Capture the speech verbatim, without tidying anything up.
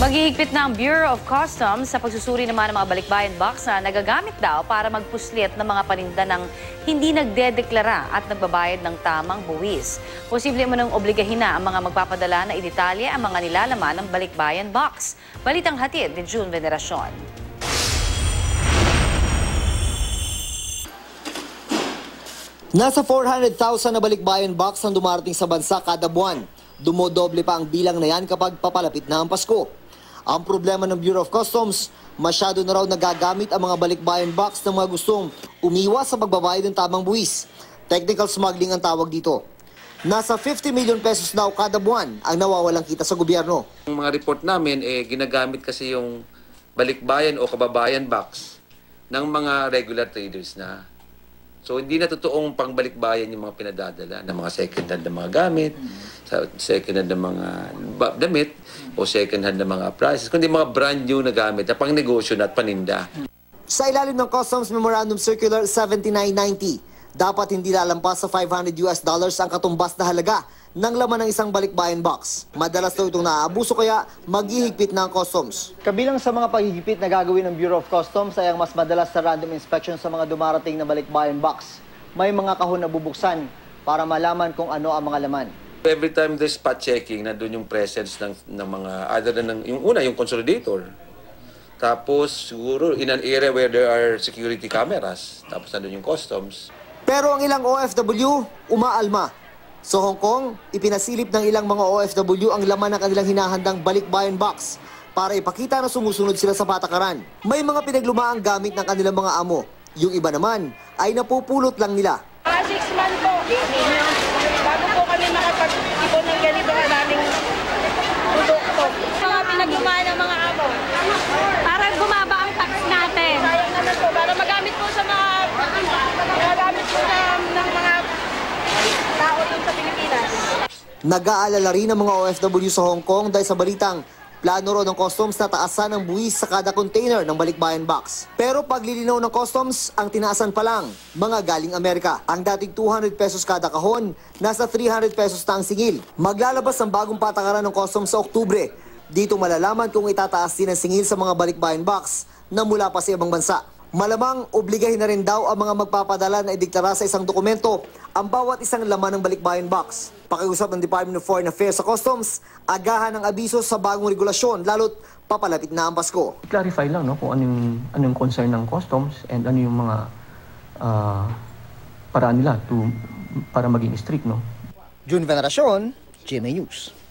Maghihigpit na ang Bureau of Customs sa pagsusuri naman ng mga balikbayan box na nagagamit daw para magpuslit ng mga paninda ng hindi nagdedeklara at nagbabayad ng tamang buwis. Posible mo nang obligahin na ang mga magpapadala na idetalye ang mga nilalaman ng balikbayan box. Balitang hatid ni June Veneracion. Nasa four hundred thousand na balikbayan box ang dumarating sa bansa kada buwan. Dumodoble pa ang bilang na yan kapag papalapit na ang Pasko. Ang problema ng Bureau of Customs, masyado na raw nagagamit ang mga balikbayan box ng mga gustong umiwas sa pagbabayad ng tamang buwis. Technical smuggling ang tawag dito. Nasa fifty million pesos daw kada buwan ang nawawalang kita sa gobyerno. Ang mga report namin, eh, ginagamit kasi yung balikbayan o kababayan box ng mga regular traders na. So, hindi na totoong pangbalikbayan yung mga pinadadala ng mga second-hand na mga gamit, second-hand na mga damit, o second-hand na mga prices, kundi mga brand new na gamit na pang-negosyo na at paninda. Sa ilalim ng Customs Memorandum Circular seventy-nine ninety, dapat hindi lalampas sa five hundred US dollars ang katumbas na halaga ng laman ng isang balikbayan box. Madalas daw itong naaabuso kaya maghihigpit na ang Customs. Kabilang sa mga paghihigpit na gagawin ng Bureau of Customs ay ang mas madalas sa random inspection sa mga dumarating na balikbayan box. May mga kahon na bubuksan para malaman kung ano ang mga laman. Every time there's spot checking, nandun yung presence ng, ng mga, other than ng, yung una, yung consolidator. Tapos siguro in an area where there are security cameras, tapos nandun yung customs. Pero ang ilang O F W, umaalma. Sa Hong Kong, ipinasilip ng ilang mga O F W ang laman ng kanilang hinahandang balikbayan box para ipakita na sumusunod sila sa patakaran. May mga pinaglumaang gamit ng kanilang mga amo. Yung iba naman ay napupulot lang nila. Mga six months po, bago po kami makapag-ipon ng ganito maraming produkto. Mga pinaglumaan ng mga amo. Para gumaba ang tax natin. Sayang naman po, para magamit po sa mga, magamit po na, ng mga tao dun sa Pilipinas. Nag-aalala rin ang mga O F W sa Hong Kong dahil sa balitang plano ro ng customs na taasan ang buwis sa kada container ng balikbayan box. Pero paglilinaw ng customs, ang tinaasan pa lang, mga galing Amerika. Ang dating two hundred pesos kada kahon, nasa three hundred pesos na ang singil. Maglalabas ang bagong patakaran ng customs sa Oktubre. Dito malalaman kung itataas din ang singil sa mga balikbayan box na mula pa sa ibang bansa. Malamang obligahin na rin daw ang mga magpapadala na ideklara sa isang dokumento ang bawat isang laman ng balikbayan box. Pakiusap ng Department of Foreign Affairs sa Customs, agahan ang abiso sa bagong regulasyon lalo't papalapit na ang Pasko. Clarify lang no, kung anong, anong concern ng Customs and ano yung mga uh, paraan nila to, para maging strict. No? June Veneracion, G M A News.